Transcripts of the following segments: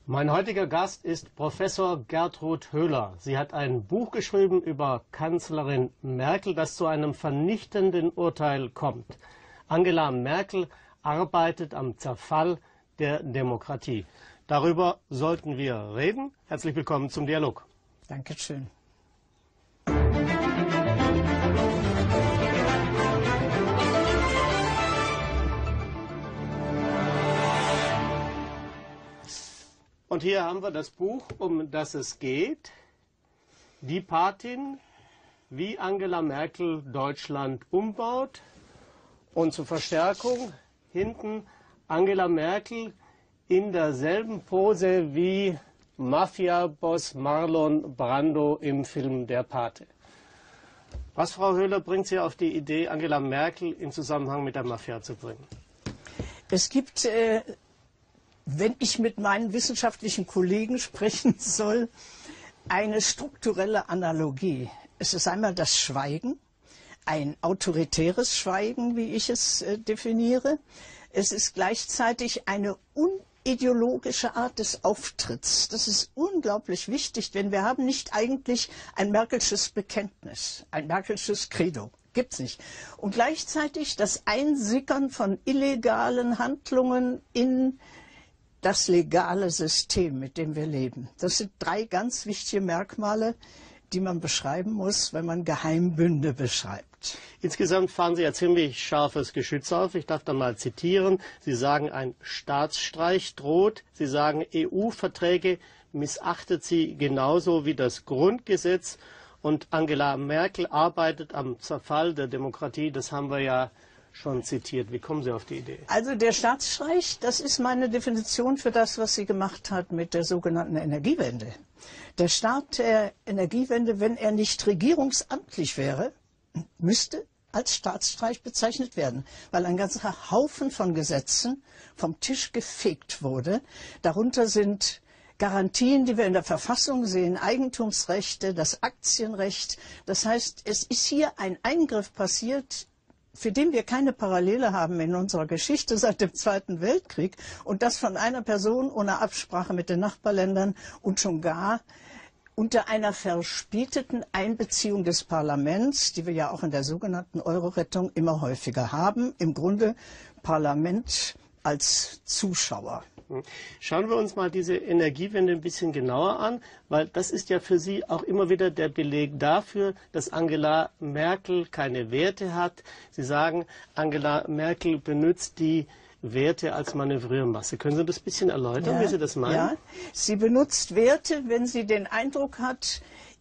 Mein heutiger Gast ist Professor Gertrud Höhler. Sie hat ein Buch geschrieben über Kanzlerin Merkel, das zu einem vernichtenden Urteil kommt. Angela Merkel arbeitet am Zerfall der Demokratie. Darüber sollten wir reden. Herzlich willkommen zum Dialog. Dankeschön. Und hier haben wir das Buch, um das es geht. Die Patin, wie Angela Merkel Deutschland umbaut. Und zur Verstärkung hinten Angela Merkel in derselben Pose wie Mafia-Boss Marlon Brando im Film Der Pate. Was, Frau Höhler, bringt Sie auf die Idee, Angela Merkel in Zusammenhang mit der Mafia zu bringen? Es gibt, wenn ich mit meinen wissenschaftlichen Kollegen sprechen soll, eine strukturelle Analogie. Es ist einmal das Schweigen, ein autoritäres Schweigen, wie ich es definiere. Es ist gleichzeitig eine unideologische Art des Auftritts. Das ist unglaublich wichtig, denn wir haben nicht eigentlich ein Merkelsches Bekenntnis, ein Merkelsches Credo. Gibt's nicht. Und gleichzeitig das Einsickern von illegalen Handlungen in das legale System, mit dem wir leben. Das sind drei ganz wichtige Merkmale, die man beschreiben muss, wenn man Geheimbünde beschreibt. Insgesamt fahren Sie ja ziemlich scharfes Geschütz auf. Ich darf da mal zitieren. Sie sagen, ein Staatsstreich droht. Sie sagen, EU-Verträge missachtet sie genauso wie das Grundgesetz. Und Angela Merkel arbeitet am Zerfall der Demokratie. Das haben wir ja schon zitiert. Wie kommen Sie auf die Idee? Also der Staatsstreich, das ist meine Definition für das, was sie gemacht hat mit der sogenannten Energiewende. Der Start der Energiewende, wenn er nicht regierungsamtlich wäre, müsste als Staatsstreich bezeichnet werden, weil ein ganzer Haufen von Gesetzen vom Tisch gefegt wurde. Darunter sind Garantien, die wir in der Verfassung sehen, Eigentumsrechte, das Aktienrecht. Das heißt, es ist hier ein Eingriff passiert, für den wir keine Parallele haben in unserer Geschichte seit dem Zweiten Weltkrieg, und das von einer Person ohne Absprache mit den Nachbarländern und schon gar unter einer verspäteten Einbeziehung des Parlaments, die wir ja auch in der sogenannten Euro-Rettung immer häufiger haben, im Grunde Parlament als Zuschauer. Schauen wir uns mal diese Energiewende ein bisschen genauer an, weil das ist ja für Sie auch immer wieder der Beleg dafür, dass Angela Merkel keine Werte hat. Sie sagen, Angela Merkel benutzt die Werte als Manövriermasse. Können Sie das ein bisschen erläutern, wie Sie das meinen? Ja, sie benutzt Werte, wenn sie den Eindruck hat,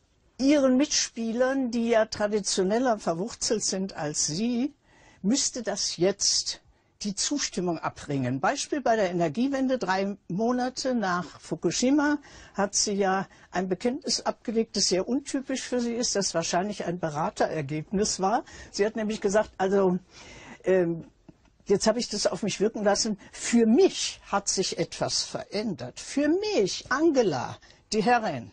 ihren Mitspielern, die ja traditioneller verwurzelt sind als sie, müsste das jetzt die Zustimmung abringen. Beispiel bei der Energiewende: 3 Monate nach Fukushima hat sie ja ein Bekenntnis abgelegt, das sehr untypisch für sie ist, das wahrscheinlich ein Beraterergebnis war. Sie hat nämlich gesagt, also jetzt habe ich das auf mich wirken lassen, für mich hat sich etwas verändert. Für mich, Angela, die Herrin.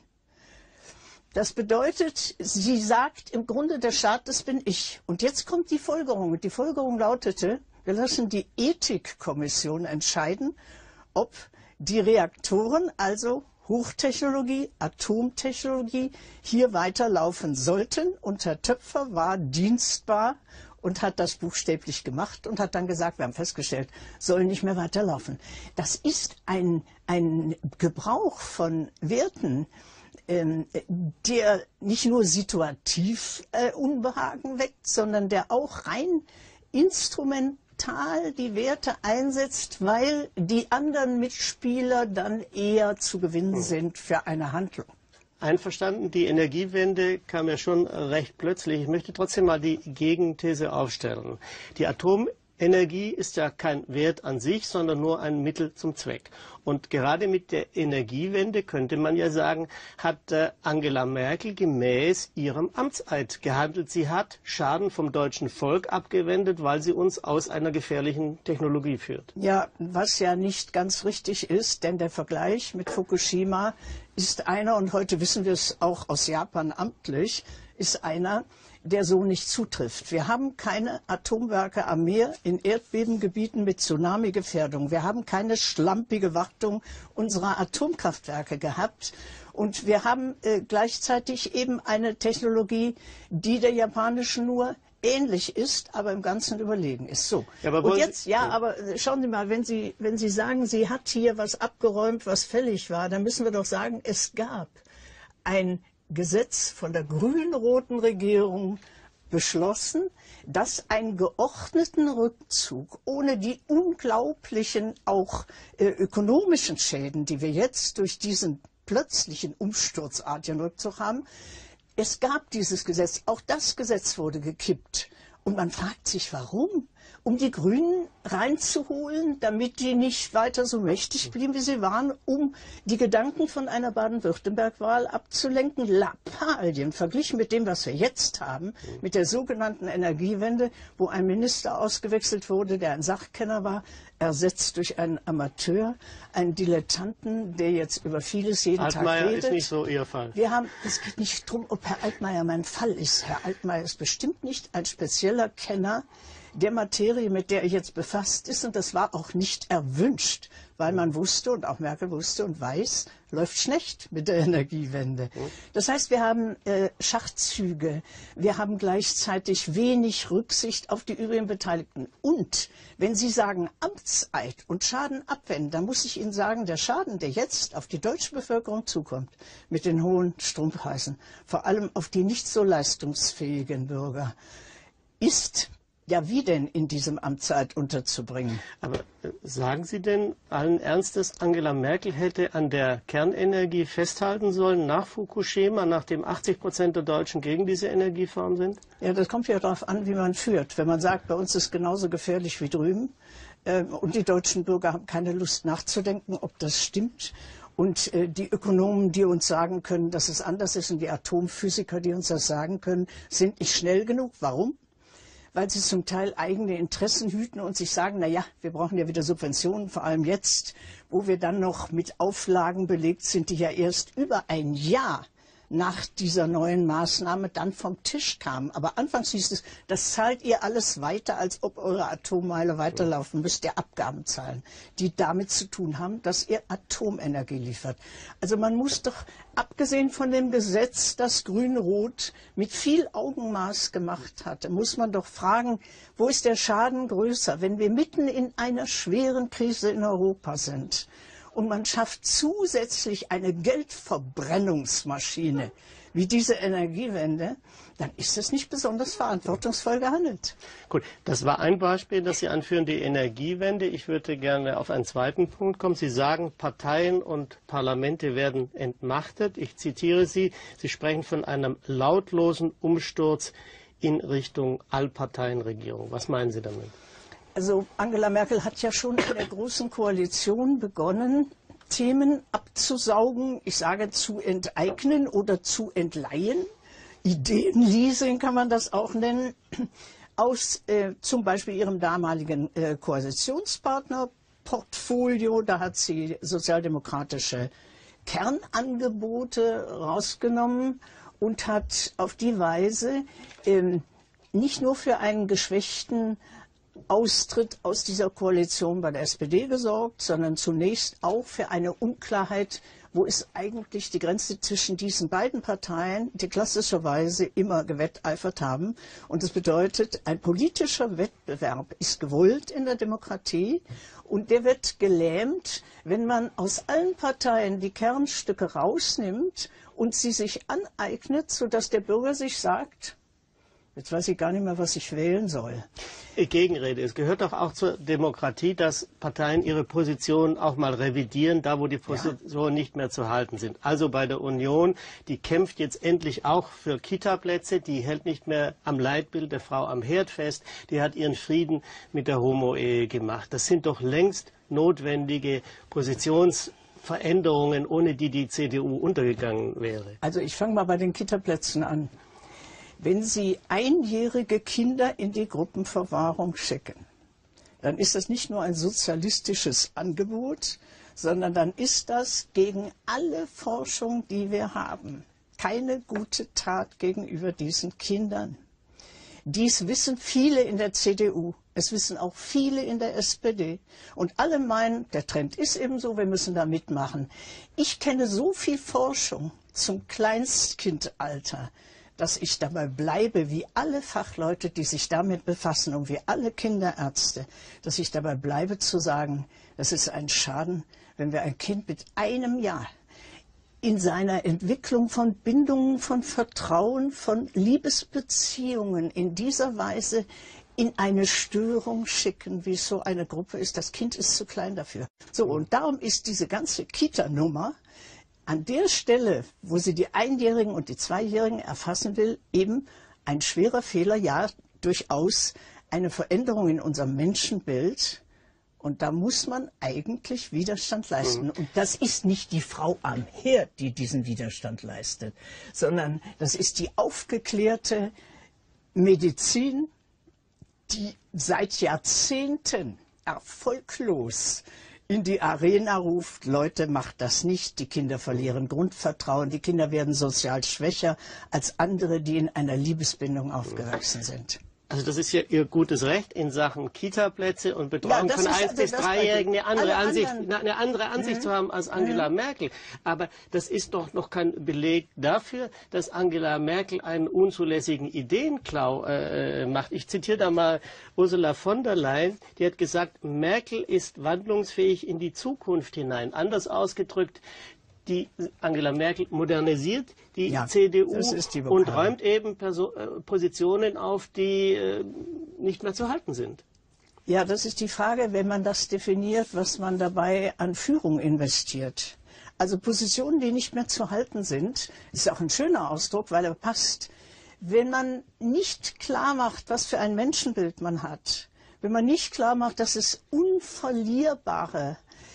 Das bedeutet, sie sagt im Grunde, der Staat, das bin ich. Und jetzt kommt die Folgerung. Und die Folgerung lautete, wir lassen die Ethikkommission entscheiden, ob die Reaktoren, also Hochtechnologie, Atomtechnologie, hier weiterlaufen sollten. Und Herr Töpfer war dienstbar und hat das buchstäblich gemacht und hat dann gesagt, wir haben festgestellt, sollen nicht mehr weiterlaufen. Das ist ein Gebrauch von Werten, der nicht nur situativ Unbehagen weckt, sondern der auch rein instrumental die Werte einsetzt, weil die anderen Mitspieler dann eher zu gewinnen sind für eine Handlung. Einverstanden, die Energiewende kam ja schon recht plötzlich. Ich möchte trotzdem mal die Gegenthese aufstellen. Die Atomenergie ist ja kein Wert an sich, sondern nur ein Mittel zum Zweck. Und gerade mit der Energiewende, könnte man ja sagen, hat Angela Merkel gemäß ihrem Amtseid gehandelt. Sie hat Schaden vom deutschen Volk abgewendet, weil sie uns aus einer gefährlichen Technologie führt. Ja, was ja nicht ganz richtig ist, denn der Vergleich mit Fukushima ist einer, und heute wissen wir es auch aus Japan amtlich, ist einer, der so nicht zutrifft. Wir haben keine Atomwerke am Meer in Erdbebengebieten mit Tsunami-Gefährdung. Wir haben keine schlampige Wartung unserer Atomkraftwerke gehabt. Und wir haben gleichzeitig eben eine Technologie, die der japanischen nur ähnlich ist, aber im Ganzen überlegen ist. So. Ja, aber und jetzt, aber schauen Sie mal, wenn Sie sagen, sie hat hier was abgeräumt, was fällig war, dann müssen wir doch sagen, es gab ein Gesetz von der grün-roten Regierung beschlossen, das einen geordneten Rückzug ohne die unglaublichen auch ökonomischen Schäden, die wir jetzt durch diesen plötzlichen umsturzartigen Rückzug haben, es gab dieses Gesetz, auch das Gesetz wurde gekippt. Und man fragt sich, warum? Um die Grünen reinzuholen, damit die nicht weiter so mächtig blieben, wie sie waren, um die Gedanken von einer Baden-Württemberg-Wahl abzulenken. Lappalien, verglichen mit dem, was wir jetzt haben, mit der sogenannten Energiewende, wo ein Minister ausgewechselt wurde, der ein Sachkenner war, ersetzt durch einen Amateur, einen Dilettanten, der jetzt über vieles jeden Tag redet. Altmaier ist nicht so Ihr Fall. Es geht nicht darum, ob Herr Altmaier mein Fall ist. Herr Altmaier ist bestimmt nicht ein spezieller Kenner der Materie, mit der er jetzt befasst ist. Und das war auch nicht erwünscht, weil man wusste und auch Merkel wusste und weiß, läuft schlecht mit der Energiewende. Das heißt, wir haben Schachzüge, wir haben gleichzeitig wenig Rücksicht auf die übrigen Beteiligten. Und wenn Sie sagen Amtseid und Schaden abwenden, dann muss ich Ihnen sagen, der Schaden, der jetzt auf die deutsche Bevölkerung zukommt, mit den hohen Strompreisen, vor allem auf die nicht so leistungsfähigen Bürger, ist ja wie denn in diesem Amtszeit unterzubringen. Aber sagen Sie denn allen Ernstes, Angela Merkel hätte an der Kernenergie festhalten sollen nach Fukushima, nachdem 80% der Deutschen gegen diese Energieform sind? Ja, das kommt ja darauf an, wie man führt. Wenn man sagt, bei uns ist es genauso gefährlich wie drüben und die deutschen Bürger haben keine Lust nachzudenken, ob das stimmt. Und die Ökonomen, die uns sagen können, dass es anders ist, und die Atomphysiker, die uns das sagen können, sind nicht schnell genug. Warum? Weil sie zum Teil eigene Interessen hüten und sich sagen, na ja, wir brauchen ja wieder Subventionen, vor allem jetzt, wo wir dann noch mit Auflagen belegt sind, die ja erst über ein Jahr nach dieser neuen Maßnahme dann vom Tisch kamen. Aber anfangs hieß es, das zahlt ihr alles weiter, als ob eure Atommeile weiterlaufen, müsst ihr Abgaben zahlen, die damit zu tun haben, dass ihr Atomenergie liefert. Also man muss doch, abgesehen von dem Gesetz, das Grün-Rot mit viel Augenmaß gemacht hatte, muss man doch fragen, wo ist der Schaden größer, wenn wir mitten in einer schweren Krise in Europa sind? Und man schafft zusätzlich eine Geldverbrennungsmaschine wie diese Energiewende, dann ist es nicht besonders verantwortungsvoll gehandelt. Gut, das war ein Beispiel, das Sie anführen, die Energiewende. Ich würde gerne auf einen zweiten Punkt kommen. Sie sagen, Parteien und Parlamente werden entmachtet. Ich zitiere Sie. Sie sprechen von einem lautlosen Umsturz in Richtung Allparteienregierung. Was meinen Sie damit? Also Angela Merkel hat ja schon in der Großen Koalition begonnen, Themen abzusaugen, ich sage zu enteignen oder zu entleihen. Ideenleasing kann man das auch nennen, aus zum Beispiel ihrem damaligen Koalitionspartnerportfolio. Da hat sie sozialdemokratische Kernangebote rausgenommen und hat auf die Weise nicht nur für einen geschwächten Austritt aus dieser Koalition bei der SPD gesorgt, sondern zunächst auch für eine Unklarheit, wo ist eigentlich die Grenze zwischen diesen beiden Parteien, die klassischerweise immer gewetteifert haben. Und das bedeutet, ein politischer Wettbewerb ist gewollt in der Demokratie und der wird gelähmt, wenn man aus allen Parteien die Kernstücke rausnimmt und sie sich aneignet, sodass der Bürger sich sagt, jetzt weiß ich gar nicht mehr, was ich wählen soll. Gegenrede. Es gehört doch auch zur Demokratie, dass Parteien ihre Position auch mal revidieren, da wo die Positionen nicht mehr zu halten sind. Also bei der Union, die kämpft jetzt endlich auch für Kita-Plätze, die hält nicht mehr am Leitbild der Frau am Herd fest, die hat ihren Frieden mit der Homo-Ehe gemacht. Das sind doch längst notwendige Positionsveränderungen, ohne die die CDU untergegangen wäre. Also ich fange mal bei den Kita-Plätzen an. Wenn Sie einjährige Kinder in die Gruppenverwahrung schicken, dann ist das nicht nur ein sozialistisches Angebot, sondern dann ist das gegen alle Forschung, die wir haben, keine gute Tat gegenüber diesen Kindern. Dies wissen viele in der CDU, es wissen auch viele in der SPD. Und alle meinen, der Trend ist eben so, wir müssen da mitmachen. Ich kenne so viel Forschung zum Kleinstkindalter, dass ich dabei bleibe, wie alle Fachleute, die sich damit befassen und wie alle Kinderärzte, dass ich dabei bleibe zu sagen, das ist ein Schaden, wenn wir ein Kind mit einem Jahr in seiner Entwicklung von Bindungen, von Vertrauen, von Liebesbeziehungen in dieser Weise in eine Störung schicken, wie es so eine Gruppe ist. Das Kind ist zu klein dafür. So, und darum ist diese ganze Kita-Nummer an der Stelle, wo sie die Einjährigen und die Zweijährigen erfassen will, eben ein schwerer Fehler, ja, durchaus eine Veränderung in unserem Menschenbild. Und da muss man eigentlich Widerstand leisten. Und das ist nicht die Frau am Herd, die diesen Widerstand leistet, sondern das ist die aufgeklärte Medizin, die seit Jahrzehnten erfolglos in die Arena ruft, Leute, macht das nicht, die Kinder verlieren Grundvertrauen, die Kinder werden sozial schwächer als andere, die in einer Liebesbindung aufgewachsen sind. Also das ist ja Ihr gutes Recht in Sachen Kita-Plätze und Betreuung von 1- bis 3-Jährigen eine andere Ansicht zu haben als Angela Merkel. Aber das ist doch noch kein Beleg dafür, dass Angela Merkel einen unzulässigen Ideenklau macht. Ich zitiere da mal Ursula von der Leyen, die hat gesagt, Merkel ist wandlungsfähig in die Zukunft hinein. Anders ausgedrückt, die Angela Merkel modernisiert die CDU und räumt eben Positionen auf, die nicht mehr zu halten sind. Ja, das ist die Frage, wenn man das definiert, was man dabei an Führung investiert. Also Positionen, die nicht mehr zu halten sind, ist auch ein schöner Ausdruck, weil er passt. Wenn man nicht klar macht, was für ein Menschenbild man hat, wenn man nicht klar macht, dass es unverlierbare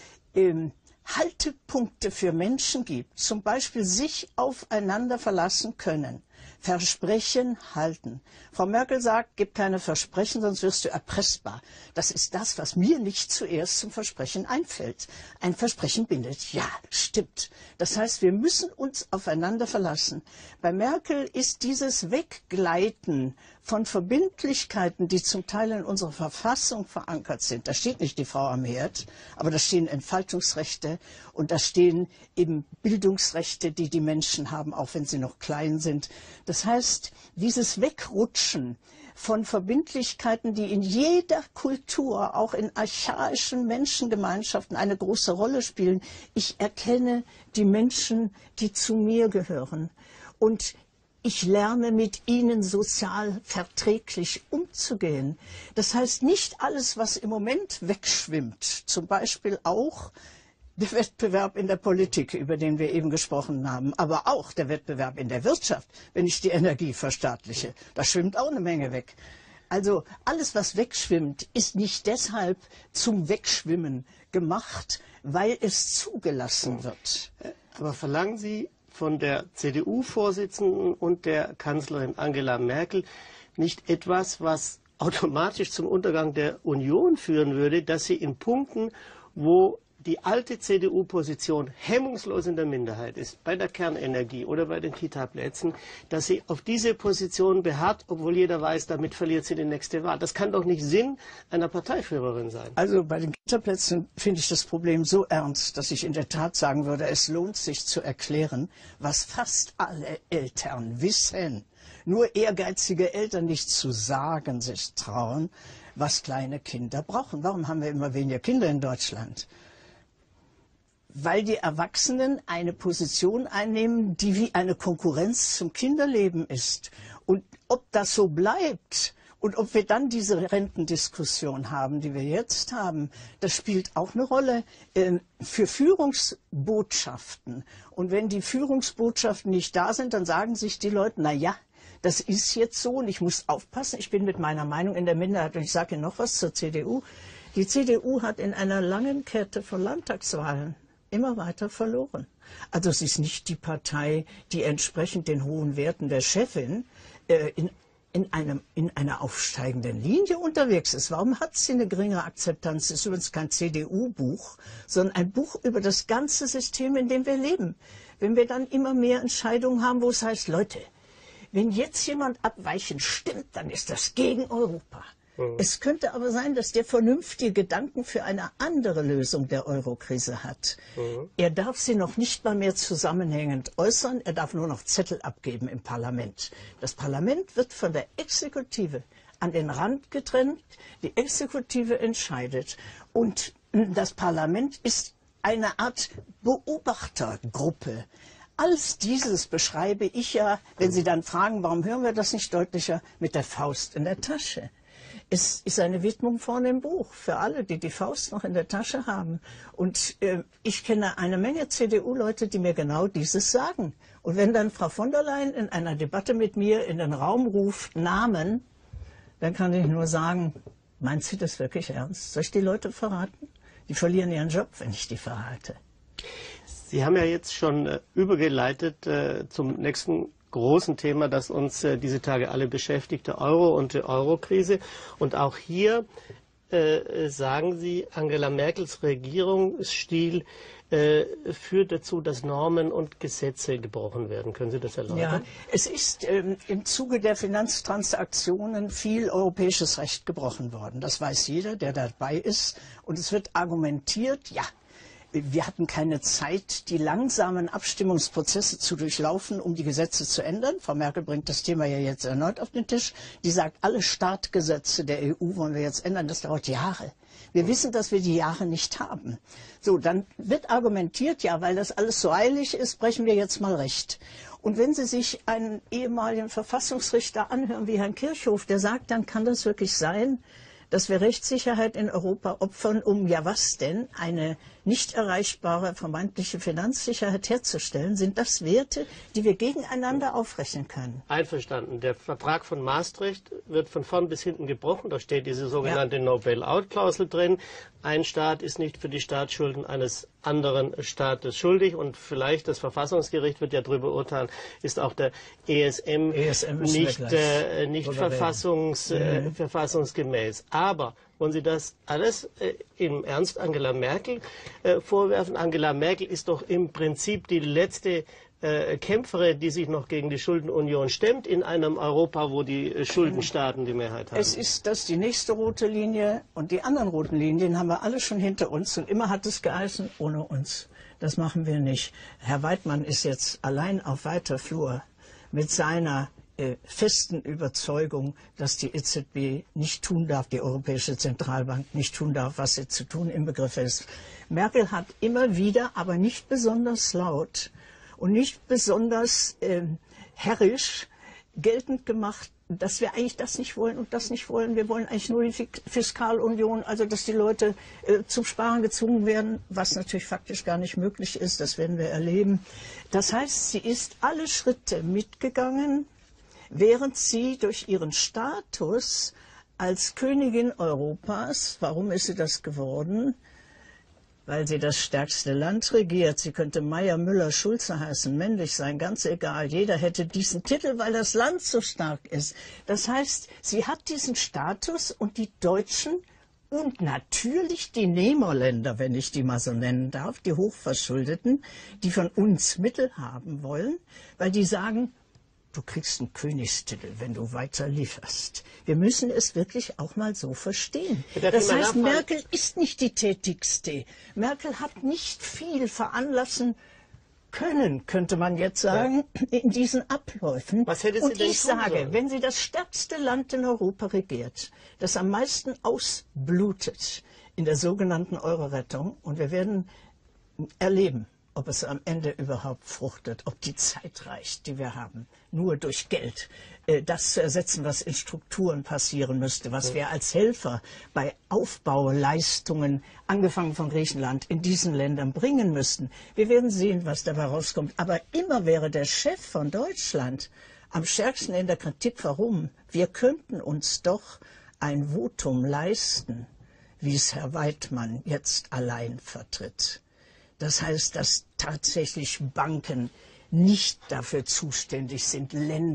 Haltepunkte für Menschen gibt, zum Beispiel sich aufeinander verlassen können, Versprechen halten. Frau Merkel sagt, gib keine Versprechen, sonst wirst du erpressbar. Das ist das, was mir nicht zuerst zum Versprechen einfällt. Ein Versprechen bindet. Ja, stimmt. Das heißt, wir müssen uns aufeinander verlassen. Bei Merkel ist dieses Weggleiten von Verbindlichkeiten, die zum Teil in unserer Verfassung verankert sind. Da steht nicht die Frau am Herd, aber da stehen Entfaltungsrechte und da stehen eben Bildungsrechte, die die Menschen haben, auch wenn sie noch klein sind. Das heißt, dieses Wegrutschen von Verbindlichkeiten, die in jeder Kultur, auch in archaischen Menschengemeinschaften eine große Rolle spielen. Ich erkenne die Menschen, die zu mir gehören. Und ich lerne mit ihnen sozial verträglich umzugehen. Das heißt, nicht alles, was im Moment wegschwimmt, zum Beispiel auch der Wettbewerb in der Politik, über den wir eben gesprochen haben, aber auch der Wettbewerb in der Wirtschaft, wenn ich die Energie verstaatliche. Da schwimmt auch eine Menge weg. Also alles, was wegschwimmt, ist nicht deshalb zum Wegschwimmen gemacht, weil es zugelassen wird. Aber verlangen Sie von der CDU-Vorsitzenden und der Kanzlerin Angela Merkel nicht etwas, was automatisch zum Untergang der Union führen würde, dass sie in Punkten, wo die alte CDU-Position hemmungslos in der Minderheit ist, bei der Kernenergie oder bei den Kita-Plätzen, dass sie auf diese Position beharrt, obwohl jeder weiß, damit verliert sie die nächste Wahl. Das kann doch nicht Sinn einer Parteiführerin sein. Also bei den Kita-Plätzen finde ich das Problem so ernst, dass ich in der Tat sagen würde, es lohnt sich zu erklären, was fast alle Eltern wissen. Nur ehrgeizige Eltern nicht zu sagen, sich trauen, was kleine Kinder brauchen. Warum haben wir immer weniger Kinder in Deutschland? Weil die Erwachsenen eine Position einnehmen, die wie eine Konkurrenz zum Kinderleben ist. Und ob das so bleibt und ob wir dann diese Rentendiskussion haben, die wir jetzt haben, das spielt auch eine Rolle für Führungsbotschaften. Und wenn die Führungsbotschaften nicht da sind, dann sagen sich die Leute, na ja, das ist jetzt so und ich muss aufpassen, ich bin mit meiner Meinung in der Minderheit. Und ich sage Ihnen noch was zur CDU. Die CDU hat in einer langen Kette von Landtagswahlen immer weiter verloren. Also es ist nicht die Partei, die entsprechend den hohen Werten der Chefin in in einer aufsteigenden Linie unterwegs ist. Warum hat sie eine geringere Akzeptanz? Das ist übrigens kein CDU-Buch, sondern ein Buch über das ganze System, in dem wir leben. Wenn wir dann immer mehr Entscheidungen haben, wo es heißt, Leute, wenn jetzt jemand abweichend stimmt, dann ist das gegen Europa. Es könnte aber sein, dass der vernünftige Gedanken für eine andere Lösung der Eurokrise hat. Er darf sie noch nicht mal mehr zusammenhängend äußern, er darf nur noch Zettel abgeben im Parlament. Das Parlament wird von der Exekutive an den Rand getrennt, die Exekutive entscheidet und das Parlament ist eine Art Beobachtergruppe. Alles dieses beschreibe ich ja, wenn Sie dann fragen, warum hören wir das nicht deutlicher, mit der Faust in der Tasche. Es ist eine Widmung vorne im Buch für alle, die die Faust noch in der Tasche haben. Und ich kenne eine Menge CDU-Leute, die mir genau dieses sagen. Und wenn dann Frau von der Leyen in einer Debatte mit mir in den Raum ruft, Namen, dann kann ich nur sagen, meint sie das wirklich ernst? Soll ich die Leute verraten? Die verlieren ihren Job, wenn ich die verrate. Sie haben ja jetzt schon übergeleitet zum nächsten großen Thema, das uns diese Tage alle beschäftigt, der Euro und die Eurokrise. Und auch hier sagen Sie, Angela Merkels Regierungsstil führt dazu, dass Normen und Gesetze gebrochen werden. Können Sie das erläutern? Ja, es ist im Zuge der Finanztransaktionen viel europäisches Recht gebrochen worden. Das weiß jeder, der dabei ist. Und es wird argumentiert, ja, wir hatten keine Zeit, die langsamen Abstimmungsprozesse zu durchlaufen, um die Gesetze zu ändern. Frau Merkel bringt das Thema ja jetzt erneut auf den Tisch. Die sagt, alle Startgesetze der EU wollen wir jetzt ändern. Das dauert Jahre. Wir wissen, dass wir die Jahre nicht haben. So, dann wird argumentiert, ja, weil das alles so eilig ist, brechen wir jetzt mal Recht. Und wenn Sie sich einen ehemaligen Verfassungsrichter anhören wie Herrn Kirchhoff, der sagt, dann kann das wirklich sein, dass wir Rechtssicherheit in Europa opfern, um, ja was denn, eine nicht erreichbare vermeintliche Finanzsicherheit herzustellen? Sind das Werte, die wir gegeneinander aufrechnen können? Einverstanden. Der Vertrag von Maastricht wird von vorn bis hinten gebrochen. Da steht diese sogenannte No-Bail-Out-Klausel drin. Ein Staat ist nicht für die Staatsschulden eines anderen Staates schuldig. Und vielleicht, das Verfassungsgericht wird ja darüber urteilen, ist auch der ESM nicht verfassungsgemäß. Aber wollen Sie das alles im Ernst Angela Merkel vorwerfen? Angela Merkel ist doch im Prinzip die letzte Kämpferin, die sich noch gegen die Schuldenunion stemmt, in einem Europa, wo die Schuldenstaaten die Mehrheit haben. Es ist das die nächste rote Linie und die anderen roten Linien haben wir alle schon hinter uns und immer hat es geheißen, ohne uns. Das machen wir nicht. Herr Weidmann ist jetzt allein auf weiter Flur mit seiner festen Überzeugung, dass die EZB nicht tun darf, die Europäische Zentralbank nicht tun darf, was sie zu tun im Begriff ist. Merkel hat immer wieder, aber nicht besonders laut und nicht besonders herrisch geltend gemacht, dass wir eigentlich das nicht wollen und das nicht wollen. Wir wollen eigentlich nur die Fiskalunion, also dass die Leute zum Sparen gezwungen werden, was natürlich faktisch gar nicht möglich ist, das werden wir erleben. Das heißt, sie ist alle Schritte mitgegangen, während sie durch ihren Status als Königin Europas, warum ist sie das geworden? Weil sie das stärkste Land regiert. Sie könnte Meyer, Müller, Schulze heißen, männlich sein, ganz egal. Jeder hätte diesen Titel, weil das Land so stark ist. Das heißt, sie hat diesen Status und die Deutschen und natürlich die Nehmerländer, wenn ich die mal so nennen darf, die Hochverschuldeten, die von uns Mittel haben wollen, weil die sagen, du kriegst einen Königstitel, wenn du weiter lieferst. Wir müssen es wirklich auch mal so verstehen. Das heißt, Merkel ist nicht die tätigste. Merkel hat nicht viel veranlassen können, könnte man jetzt sagen, in diesen Abläufen. Was hätte sie Und denn ich tun sage, sollen? wenn sie das stärkste Land in Europa regiert, das am meisten ausblutet in der sogenannten Euro-Rettung, und wir werden erleben, ob es am Ende überhaupt fruchtet, ob die Zeit reicht, die wir haben, nur durch Geld das zu ersetzen, was in Strukturen passieren müsste, was wir als Helfer bei Aufbauleistungen, angefangen von Griechenland, in diesen Ländern bringen müssten. Wir werden sehen, was dabei rauskommt. Aber immer wäre der Chef von Deutschland am stärksten in der Kritik. Warum? Wir könnten uns doch ein Votum leisten, wie es Herr Weidmann jetzt allein vertritt. Das heißt, dass tatsächlich Banken nicht dafür zuständig sind, Länder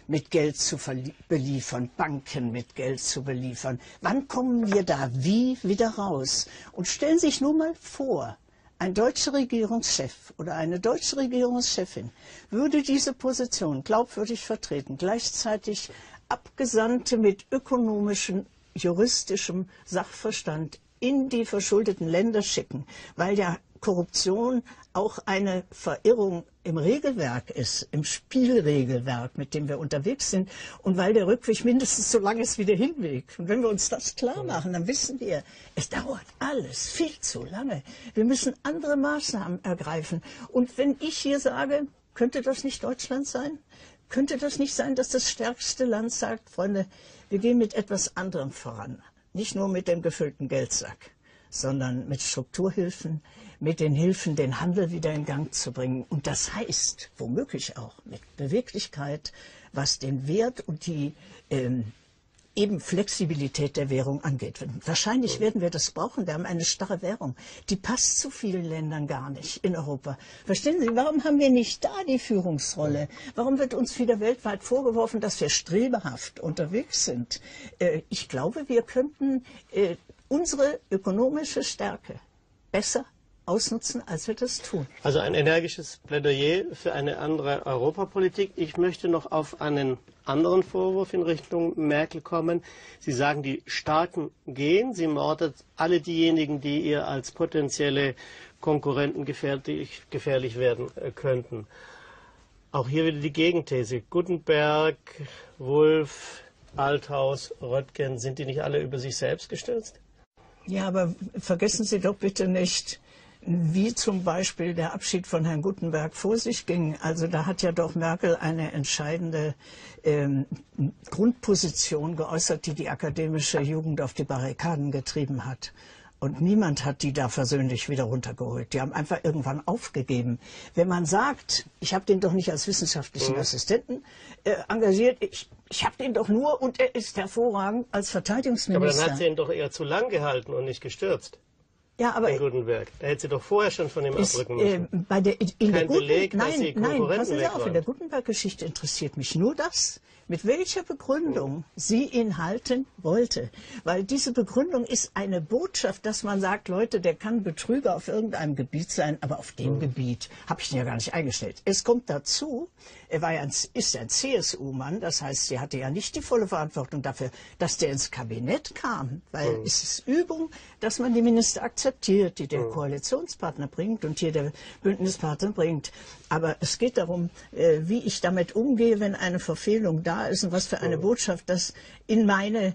mit Geld zu beliefern, Banken mit Geld zu beliefern. Wann kommen wir da wie wieder raus? Und stellen Sie sich nur mal vor, ein deutscher Regierungschef oder eine deutsche Regierungschefin würde diese Position glaubwürdig vertreten, gleichzeitig Abgesandte mit ökonomischem, juristischem Sachverstand in die verschuldeten Länder schicken, weil ja Korruption auch eine Verirrung im Regelwerk ist, im Spielregelwerk, mit dem wir unterwegs sind, und weil der Rückweg mindestens so lang ist wie der Hinweg. Und wenn wir uns das klar machen, dann wissen wir, es dauert alles viel zu lange. Wir müssen andere Maßnahmen ergreifen. Und wenn ich hier sage, könnte das nicht Deutschland sein? Könnte das nicht sein, dass das stärkste Land sagt, Freunde, wir gehen mit etwas anderem voran. Nicht nur mit dem gefüllten Geldsack, sondern mit Strukturhilfen, mit den Hilfen, den Handel wieder in Gang zu bringen. Und das heißt, womöglich auch mit Beweglichkeit, was den Wert und die eben Flexibilität der Währung angeht. Wahrscheinlich werden wir das brauchen. Wir haben eine starre Währung. Die passt zu vielen Ländern gar nicht in Europa. Verstehen Sie, warum haben wir nicht da die Führungsrolle? Warum wird uns wieder weltweit vorgeworfen, dass wir strebehaft unterwegs sind? Ich glaube, wir könnten unsere ökonomische Stärke besser ausnutzen, als wir das tun. Also ein energisches Plädoyer für eine andere Europapolitik. Ich möchte noch auf einen anderen Vorwurf in Richtung Merkel kommen. Sie sagen, die Starken gehen. Sie mordet alle diejenigen, die ihr als potenzielle Konkurrenten gefährlich werden könnten. Auch hier wieder die Gegenthese. Gutenberg, Wulff, Althaus, Röttgen, sind die nicht alle über sich selbst gestürzt? Ja, aber vergessen Sie doch bitte nicht, wie zum Beispiel der Abschied von Herrn Gutenberg vor sich ging. Also da hat ja doch Merkel eine entscheidende Grundposition geäußert, die die akademische Jugend auf die Barrikaden getrieben hat. Und niemand hat die da versöhnlich wieder runtergeholt. Die haben einfach irgendwann aufgegeben. Wenn man sagt, ich habe den doch nicht als wissenschaftlichen Assistenten engagiert, ich habe den doch nur und er ist hervorragend als Verteidigungsminister. Aber dann hat sie ihn doch eher zu lang gehalten und nicht gestürzt. Ja, aber Gutenberg. Da hätte sie doch vorher schon von ihm abrücken müssen. Kein Beleg, dass sie Konkurrenten passen Sie auf, in der Gutenberg-Geschichte interessiert mich nur das, mit welcher Begründung sie ihn halten wollte. Weil diese Begründung ist eine Botschaft, dass man sagt, Leute, der kann Betrüger auf irgendeinem Gebiet sein, aber auf dem Gebiet habe ich ihn ja gar nicht eingestellt. Es kommt dazu, er war ist ein CSU-Mann, das heißt, sie hatte ja nicht die volle Verantwortung dafür, dass der ins Kabinett kam, weil es ist Übung, dass man die Minister akzeptiert, die der Koalitionspartner bringt und hier der Bündnispartner bringt. Aber es geht darum, wie ich damit umgehe, wenn eine Verfehlung da ist und was für eine Botschaft das in meine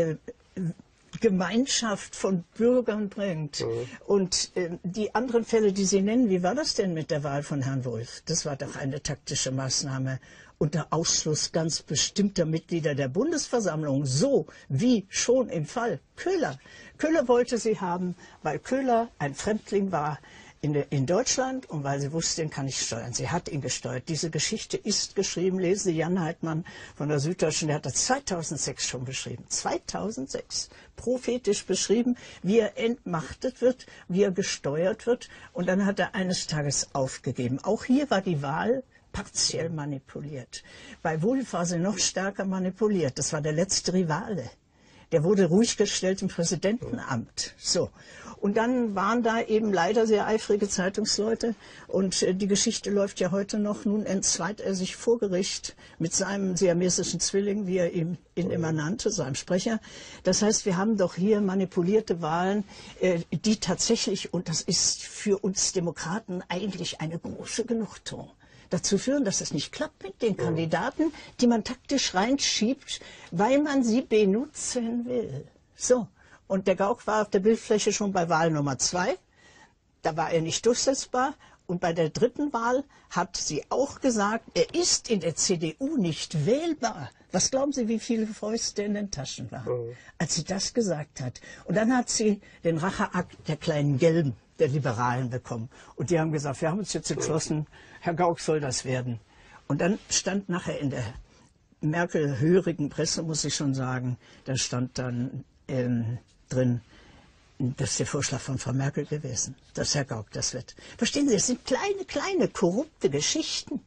Gemeinschaft von Bürgern bringt. Und die anderen Fälle, die Sie nennen, wie war das denn mit der Wahl von Herrn Wulff? Das war doch eine taktische Maßnahme unter Ausschluss ganz bestimmter Mitglieder der Bundesversammlung, so wie schon im Fall Köhler. Köhler wollte sie haben, weil Köhler ein Fremdling war in Deutschland und weil sie wusste, den kann ich steuern. Sie hat ihn gesteuert. Diese Geschichte ist geschrieben. Lesen Sie Jan Heidmann von der Süddeutschen, der hat das 2006 schon beschrieben. 2006. Prophetisch beschrieben, wie er entmachtet wird, wie er gesteuert wird. Und dann hat er eines Tages aufgegeben. Auch hier war die Wahl partiell manipuliert. Bei Wulff war sie noch stärker manipuliert. Das war der letzte Rivale. Der wurde ruhig gestellt im Präsidentenamt. So. Und dann waren da eben leider sehr eifrige Zeitungsleute. Und die Geschichte läuft ja heute noch. Nun entzweit er sich vor Gericht mit seinem siamesischen Zwilling, wie er ihn immer nannte, seinem Sprecher. Das heißt, wir haben doch hier manipulierte Wahlen, die tatsächlich, und das ist für uns Demokraten eigentlich eine große Genugtuung, dazu führen, dass es nicht klappt mit den Kandidaten, die man taktisch reinschiebt, weil man sie benutzen will. So. Und der Gauck war auf der Bildfläche schon bei Wahl Nummer 2. Da war er nicht durchsetzbar. Und bei der dritten Wahl hat sie auch gesagt, er ist in der CDU nicht wählbar. Was glauben Sie, wie viele Fäuste in den Taschen waren, als sie das gesagt hat? Und dann hat sie den Racheakt der kleinen Gelben, der Liberalen, bekommen. Und die haben gesagt, wir haben uns jetzt entschlossen, Herr Gauck soll das werden. Und dann stand nachher in der Merkel-hörigen Presse, muss ich schon sagen, da stand dann drin, das ist der Vorschlag von Frau Merkel gewesen, dass Herr Gauck das wird. Verstehen Sie, es sind kleine, korrupte Geschichten.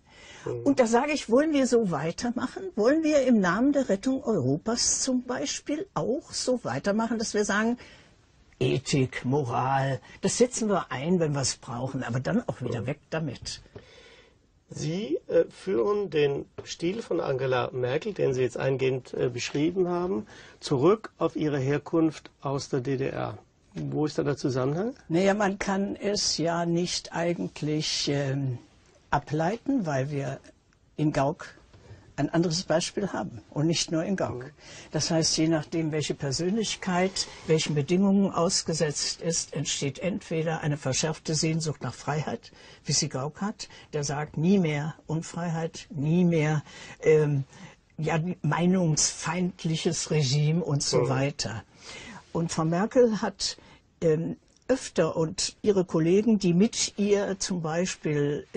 Und da sage ich, wollen wir so weitermachen? Wollen wir im Namen der Rettung Europas zum Beispiel auch so weitermachen, dass wir sagen, Ethik, Moral, das setzen wir ein, wenn wir es brauchen, aber dann auch wieder weg damit. Sie führen den Stil von Angela Merkel, den Sie jetzt eingehend beschrieben haben, zurück auf ihre Herkunft aus der DDR. Wo ist da der Zusammenhang? Naja, man kann es ja nicht eigentlich ableiten, weil wir in Gauck ein anderes Beispiel haben und nicht nur in Gauck. Das heißt, je nachdem, welche Persönlichkeit welchen Bedingungen ausgesetzt ist, entsteht entweder eine verschärfte Sehnsucht nach Freiheit, wie sie Gauck hat, der sagt, nie mehr Unfreiheit, nie mehr ja, meinungsfeindliches Regime und so weiter. Und Frau Merkel hat öfter und ihre Kollegen, die mit ihr zum Beispiel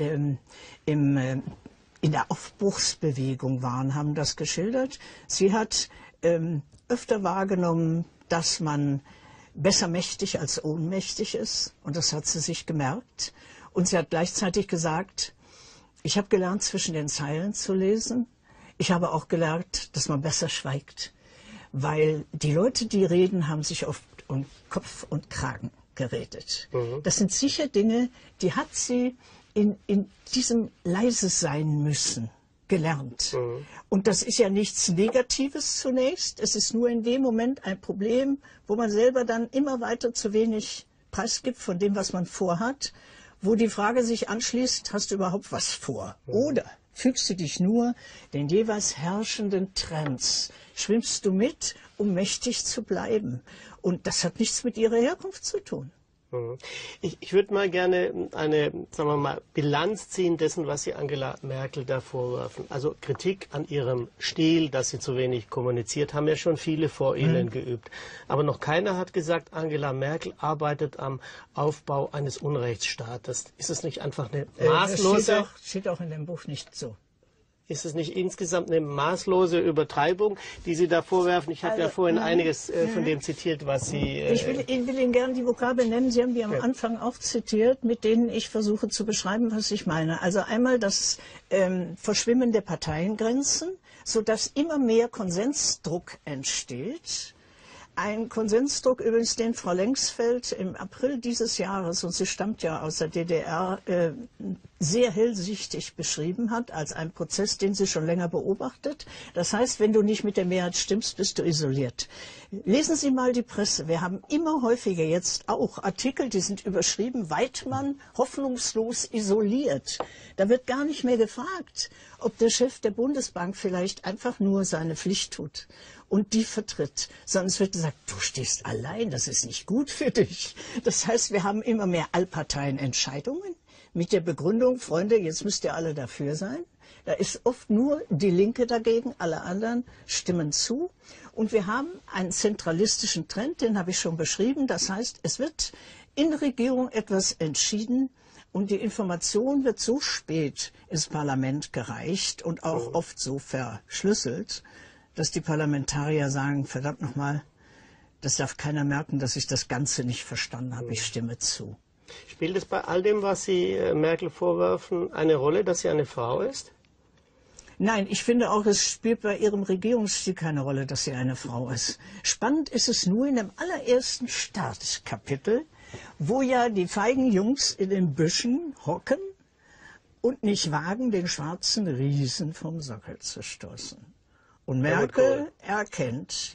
in der Aufbruchsbewegung waren, haben das geschildert. Sie hat öfter wahrgenommen, dass man besser mächtig als ohnmächtig ist. Und das hat sie sich gemerkt. Und sie hat gleichzeitig gesagt, ich habe gelernt, zwischen den Zeilen zu lesen. Ich habe auch gelernt, dass man besser schweigt. Weil die Leute, die reden, haben sich oft um Kopf und Kragen geredet. Das sind sicher Dinge, die hat sie in diesem leise sein müssen gelernt. Und das ist ja nichts Negatives zunächst. Es ist nur in dem Moment ein Problem, wo man selber dann immer weiter zu wenig preisgibt von dem, was man vorhat, wo die Frage sich anschließt, hast du überhaupt was vor? Oder fügst du dich nur den jeweils herrschenden Trends? Schwimmst du mit, um mächtig zu bleiben? Und das hat nichts mit ihrer Herkunft zu tun. Ich würde mal gerne eine, sagen wir mal, Bilanz ziehen dessen, was Sie Angela Merkel da vorwerfen. Also Kritik an ihrem Stil, dass sie zu wenig kommuniziert, haben ja schon viele vor Ihnen geübt. Aber noch keiner hat gesagt, Angela Merkel arbeitet am Aufbau eines Unrechtsstaates. Ist es nicht einfach eine maßlose... Das steht auch in dem Buch nicht so. Ist es nicht insgesamt eine maßlose Übertreibung, die Sie da vorwerfen? Ich habe ja vorhin einiges von dem zitiert, was Sie... Ich will Ihnen gerne die Vokabeln nennen. Sie haben die am Anfang auch zitiert, mit denen ich versuche zu beschreiben, was ich meine. Also einmal das Verschwimmen der Parteiengrenzen, sodass immer mehr Konsensdruck entsteht. Ein Konsensdruck übrigens, den Frau Lengsfeld im April dieses Jahres, und sie stammt ja aus der DDR, sehr hellsichtig beschrieben hat, als einen Prozess, den sie schon länger beobachtet. Das heißt, wenn du nicht mit der Mehrheit stimmst, bist du isoliert. Lesen Sie mal die Presse. Wir haben immer häufiger jetzt auch Artikel, die sind überschrieben, Weidmann hoffnungslos isoliert. Da wird gar nicht mehr gefragt, ob der Chef der Bundesbank vielleicht einfach nur seine Pflicht tut und die vertritt, sondern es wird gesagt, du stehst allein, das ist nicht gut für dich. Das heißt, wir haben immer mehr Allparteienentscheidungen mit der Begründung, Freunde, jetzt müsst ihr alle dafür sein. Da ist oft nur die Linke dagegen, alle anderen stimmen zu. Und wir haben einen zentralistischen Trend, den habe ich schon beschrieben. Das heißt, es wird in der Regierung etwas entschieden und die Information wird so spät ins Parlament gereicht und auch oft so verschlüsselt, dass die Parlamentarier sagen, verdammt nochmal, das darf keiner merken, dass ich das Ganze nicht verstanden habe, ich stimme zu. Spielt es bei all dem, was Sie Merkel vorwerfen, eine Rolle, dass sie eine Frau ist? Nein, ich finde auch, es spielt bei ihrem Regierungsstil keine Rolle, dass sie eine Frau ist. Spannend ist es nur in dem allerersten Startkapitel, wo ja die feigen Jungs in den Büschen hocken und nicht wagen, den schwarzen Riesen vom Sockel zu stoßen. Und Merkel erkennt,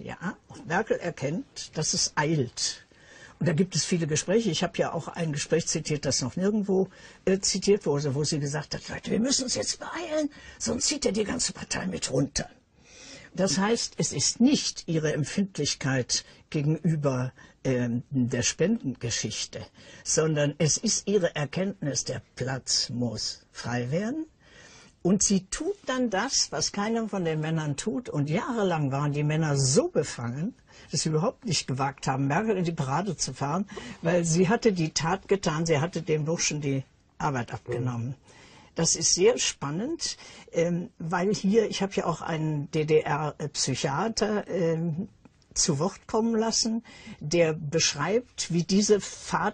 dass es eilt. Und da gibt es viele Gespräche. Ich habe ja auch ein Gespräch zitiert, das noch nirgendwo zitiert wurde, wo sie gesagt hat, Leute, wir müssen uns jetzt beeilen, sonst zieht ja die ganze Partei mit runter. Das heißt, es ist nicht ihre Empfindlichkeit gegenüber der Spendengeschichte, sondern es ist ihre Erkenntnis, der Platz muss frei werden. Und sie tut dann das, was keiner von den Männern tut. Und jahrelang waren die Männer so befangen, dass sie überhaupt nicht gewagt haben, Merkel in die Parade zu fahren, weil sie hatte die Tat getan, sie hatte dem Burschen die Arbeit abgenommen. Das ist sehr spannend, weil hier, ich habe ja auch einen DDR-Psychiater zu Wort kommen lassen, der beschreibt, wie diese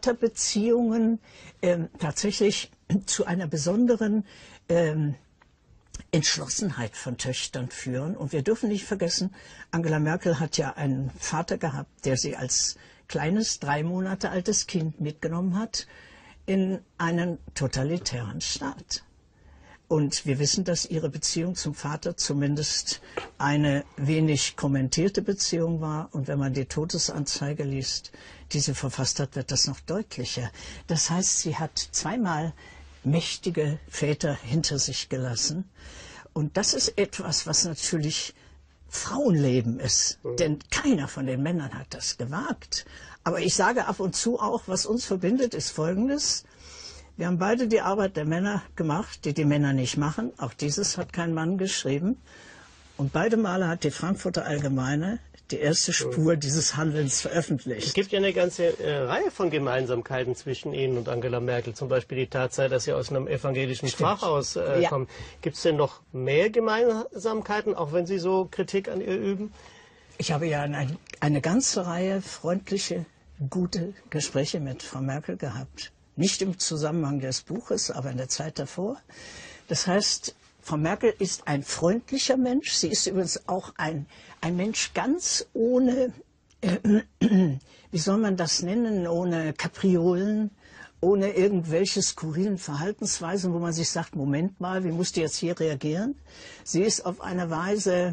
Vaterbeziehungen tatsächlich zu einer besonderen Entschlossenheit von Töchtern führen. Und wir dürfen nicht vergessen, Angela Merkel hat ja einen Vater gehabt, der sie als kleines, 3 Monate altes Kind mitgenommen hat in einen totalitären Staat. Und wir wissen, dass ihre Beziehung zum Vater zumindest eine wenig kommentierte Beziehung war. Und wenn man die Todesanzeige liest, die sie verfasst hat, wird das noch deutlicher. Das heißt, sie hat zweimal mächtige Väter hinter sich gelassen. Und das ist etwas, was natürlich Frauenleben ist. Denn keiner von den Männern hat das gewagt. Aber ich sage ab und zu auch, was uns verbindet, ist Folgendes. Wir haben beide die Arbeit der Männer gemacht, die die Männer nicht machen. Auch dieses hat kein Mann geschrieben. Und beide Male hat die Frankfurter Allgemeine die erste Spur dieses Handelns veröffentlicht. Es gibt ja eine ganze Reihe von Gemeinsamkeiten zwischen Ihnen und Angela Merkel. Zum Beispiel die Tatsache, dass Sie aus einem evangelischen Pfarrhaus kommen. Gibt es denn noch mehr Gemeinsamkeiten, auch wenn Sie so Kritik an ihr üben? Ich habe ja eine ganze Reihe freundliche, gute Gespräche mit Frau Merkel gehabt. Nicht im Zusammenhang des Buches, aber in der Zeit davor. Das heißt, Frau Merkel ist ein freundlicher Mensch. Sie ist übrigens auch ein Mensch ganz ohne, wie soll man das nennen, ohne Kapriolen, ohne irgendwelche skurrilen Verhaltensweisen, wo man sich sagt, Moment mal, wie muss die jetzt hier reagieren? Sie ist auf eine Weise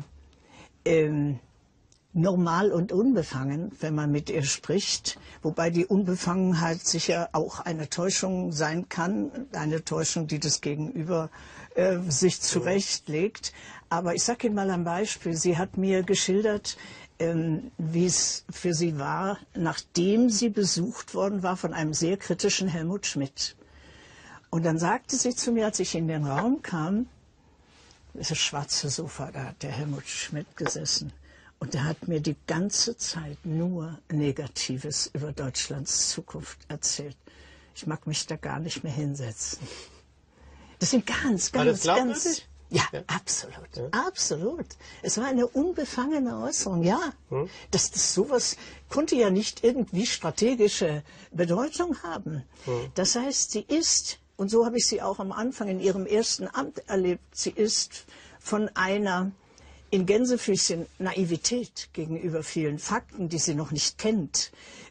normal und unbefangen, wenn man mit ihr spricht, wobei die Unbefangenheit sicher auch eine Täuschung sein kann, eine Täuschung, die das Gegenüber sich zurechtlegt. Aber ich sage Ihnen mal ein Beispiel. Sie hat mir geschildert, wie es für sie war, nachdem sie besucht worden war von einem sehr kritischen Helmut Schmidt. Und dann sagte sie zu mir, als ich in den Raum kam, das schwarze Sofa, da hat der Helmut Schmidt gesessen. Und er hat mir die ganze Zeit nur Negatives über Deutschlands Zukunft erzählt. Ich mag mich da gar nicht mehr hinsetzen. Das sind ganz... Ja, absolut, absolut. Es war eine unbefangene Äußerung, ja. Sowas konnte ja nicht irgendwie strategische Bedeutung haben. Das heißt, sie ist, und so habe ich sie auch am Anfang in ihrem ersten Amt erlebt, sie ist von einer in Gänsefüßchen Naivität gegenüber vielen Fakten, die sie noch nicht kennt,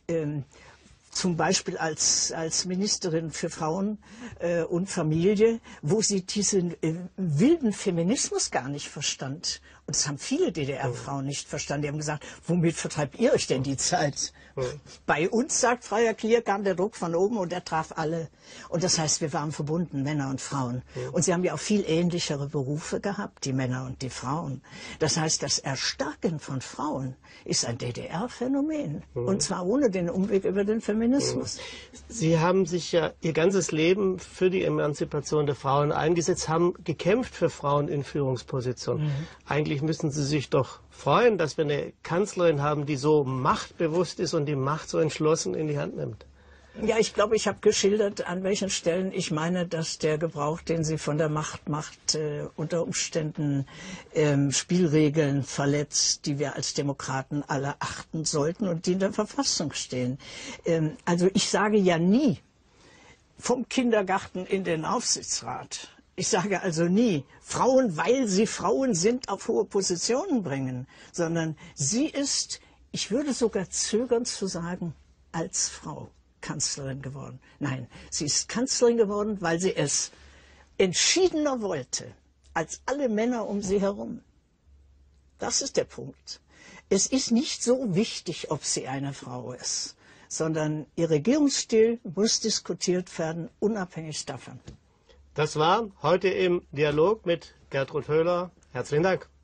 zum Beispiel als Ministerin für Frauen und Familie, wo sie diesen wilden Feminismus gar nicht verstand. Und das haben viele DDR-Frauen nicht verstanden. Die haben gesagt, womit vertreibt ihr euch denn die Zeit? Bei uns, sagt Frau Klier, kam der Druck von oben und der traf alle. Und das heißt, wir waren verbunden, Männer und Frauen. Und sie haben ja auch viel ähnlichere Berufe gehabt, die Männer und die Frauen. Das heißt, das Erstarken von Frauen ist ein DDR-Phänomen. Und zwar ohne den Umweg über den Feminismus. Sie haben sich ja Ihr ganzes Leben für die Emanzipation der Frauen eingesetzt, haben gekämpft für Frauen in Führungspositionen. Eigentlich müssen Sie sich doch freuen, dass wir eine Kanzlerin haben, die so machtbewusst ist und die Macht so entschlossen in die Hand nimmt. Ja, ich glaube, ich habe geschildert, an welchen Stellen ich meine, dass der Gebrauch, den sie von der Macht macht, unter Umständen Spielregeln verletzt, die wir als Demokraten alle achten sollten und die in der Verfassung stehen. Also ich sage ja nie, vom Kindergarten in den Aufsichtsrat. Ich sage also nie, Frauen, weil sie Frauen sind, auf hohe Positionen bringen, sondern sie ist, ich würde sogar zögern zu sagen, als Frau Kanzlerin geworden. Nein, sie ist Kanzlerin geworden, weil sie es entschiedener wollte als alle Männer um sie herum. Das ist der Punkt. Es ist nicht so wichtig, ob sie eine Frau ist, sondern ihr Regierungsstil muss diskutiert werden, unabhängig davon. Das war heute im Dialog mit Gertrud Höhler. Herzlichen Dank.